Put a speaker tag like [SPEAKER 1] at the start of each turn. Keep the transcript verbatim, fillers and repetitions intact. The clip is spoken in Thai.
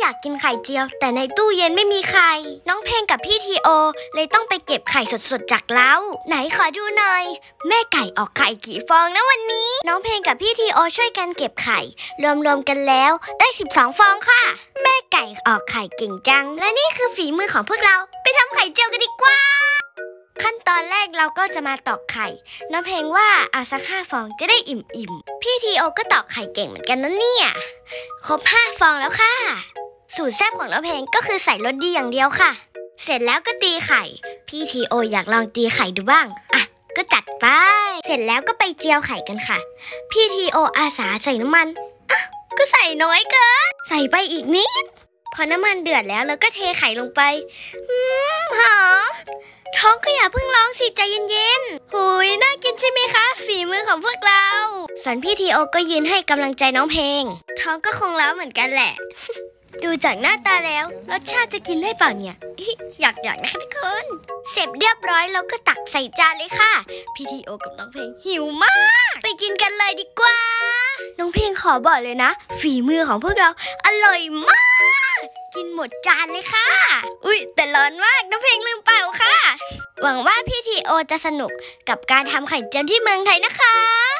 [SPEAKER 1] ากกินไข่เจียวแต่ในตู้เย็นไม่มีไข่น้องเพลงกับพี่ทีโอเลยต้องไปเก็บไข่สดๆจากเล้าไหนขอดูหน่อยแม่ไก่ออกไข่กี่ฟองนะวันนี้น้องเพลงกับพี่ทีโอช่วยกันเก็บไข่รวมๆกันแล้วได้สิบสองฟองค่ะแม่ไก่ออกไข่เก่งจังและนี่คือฝีมือของพวกเราไปทำไข่เจียวกันดีกว่าขั้นตอนแรกเราก็จะมาตอกไข่น้องเพลงว่าเอาสักห้าฟองจะได้อิ่มๆพี่ทีโอก็ตอกไข่เก่งเหมือนกันนะเนี่ยครบห้าฟองแล้วค่ะสูตรแซ่บของน้องเพลงก็คือใส่รสดีอย่างเดียวค่ะเสร็จแล้วก็ตีไข่พี่ทีโออยากลองตีไข่ดูบ้างอ่ะก็จัดไปเสร็จแล้วก็ไปเจียวไข่กันค่ะพี่ทีโออาสาใส่น้ำมันอ่ะก็ใส่น้อยเกินใส่ไปอีกนิดพอน้ำมันเดือดแล้วเราก็เทไข่ลงไปอืมหอมท้องก็อย่าเพิ่งร้องสิใจเย็นๆหุยน่ากินใช่ไหมคะฝีมือของพวกเราส่วนพี่ทีโอก็ยืนให้กำลังใจน้องเพลงท้องก็คงร้องเหมือนกันแหละ ดูจากหน้าตาแล้วรสชาติจะกินได้เปล่าเนี่ยอยากอยากนะคะทุกคนเสร็จเรียบร้อยแล้วก็ตักใส่จานเลยค่ะพี่ทีโอกับน้องเพลงหิวมากไปกินกันเลยดีกว่าน้องเพลงขอบอกเลยนะฝีมือของพวกเราอร่อยมากกินหมดจานเลยค่ะอุ๊ยแต่ร้อนมากน้องเพลงลืมเป่าค่ะหวังว่าพี่ทีโอจะสนุกกับการทำไข่เจียวที่เมืองไทยนะคะ